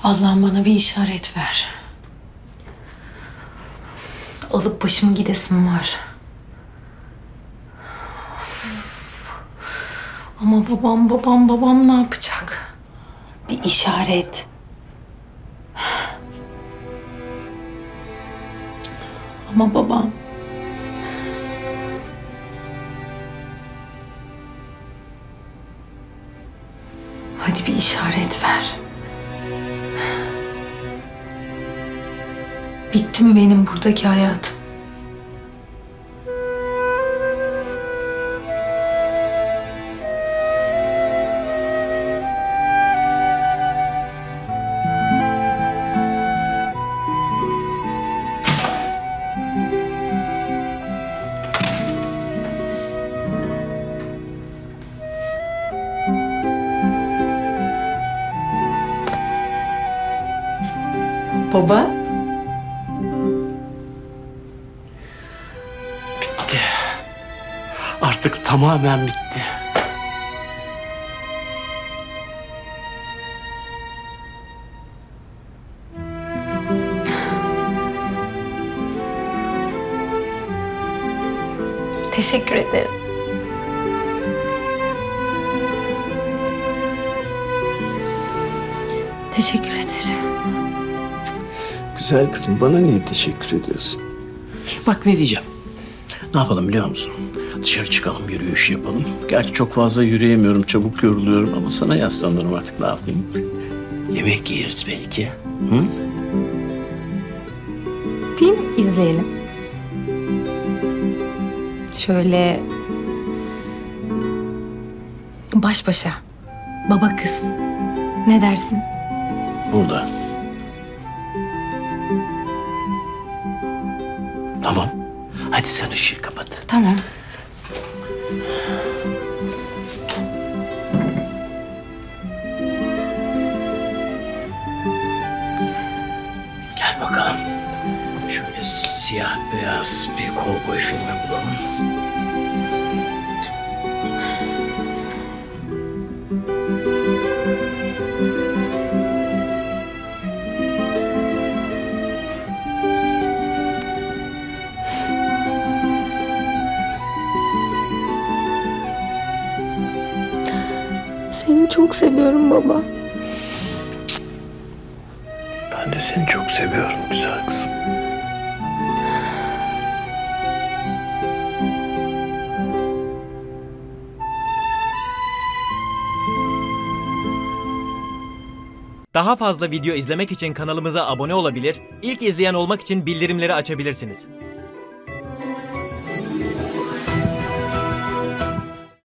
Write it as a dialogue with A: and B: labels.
A: Allah'ım bana bir işaret ver. Alıp başımı gidesim var. Ama babam ne yapacak? Bir işaret. Ama babam. Hadi bir işaret ver. Bitti mi benim buradaki hayatım? Baba?
B: Bitti. Artık tamamen bitti.
A: Teşekkür ederim. Teşekkür ederim.
B: Güzel kızım, bana niye teşekkür ediyorsun? Bak ne diyeceğim. Ne yapalım biliyor musun? Dışarı çıkalım, yürüyüş yapalım. Gerçi çok fazla yürüyemiyorum, çabuk yoruluyorum ama sana yaslanırım artık, ne yapayım? Yemek yeriz belki. Hı?
A: Film izleyelim. Şöyle baş başa. Baba kız. Ne dersin?
B: Burada. Tamam. Hadi sen ışığı kapat.
A: Tamam.
B: Gel bakalım. Şöyle siyah beyaz bir kovboy filmi bulalım.
A: Seni çok seviyorum baba.
B: Ben de seni çok seviyorum güzel kızım.
C: Daha fazla video izlemek için kanalımıza abone olabilir, ilk izleyen olmak için bildirimleri açabilirsiniz.